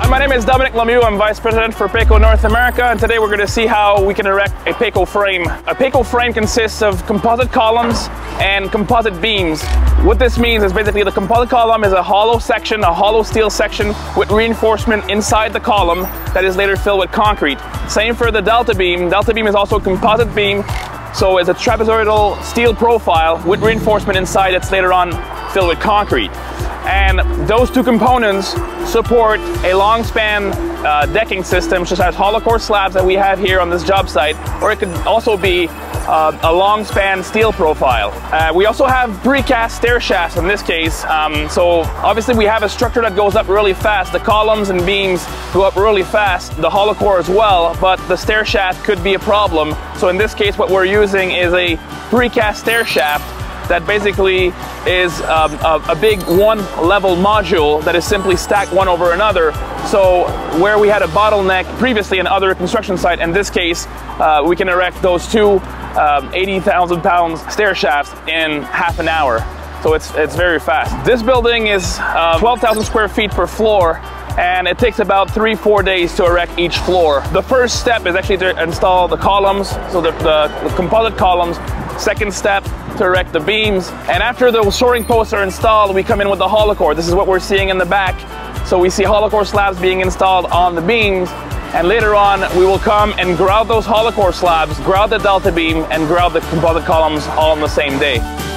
my name is Dominic Lemieux. I'm Vice President for Peikko North America, and today we're going to see how we can erect a Peikko frame. A Peikko frame consists of composite columns and composite beams. What this means is basically the composite column is a hollow section, a hollow steel section with reinforcement inside the column that is later filled with concrete. Same for the delta beam. Delta beam is also a composite beam, so it's a trapezoidal steel profile with reinforcement inside that's later on filled with concrete. And those two components support a long span decking system, such as hollow core slabs that we have here on this job site, or it could also be a long span steel profile. We also have precast air shafts in this case, so obviously we have a structure that goes up really fast. The columns and beams go up really fast, the hollow core as well, but the stair shaft could be a problem. So in this case what we're using is a precast air shaft that basically is a big one-level module that is simply stacked one over another. So where we had a bottleneck previously in other construction site, in this case, we can erect those two 80,000 pounds stair shafts in half an hour. So it's very fast. This building is 12,000 square feet per floor, and it takes about 3-4 days to erect each floor. The first step is actually to install the columns, so the composite columns. Second step, to erect the beams. And after the soaring posts are installed, we come in with the hollow core. This is what we're seeing in the back. So we see hollow core slabs being installed on the beams, and later on we will come and grout those hollow core slabs, grout the delta beam, and grout the composite columns all on the same day.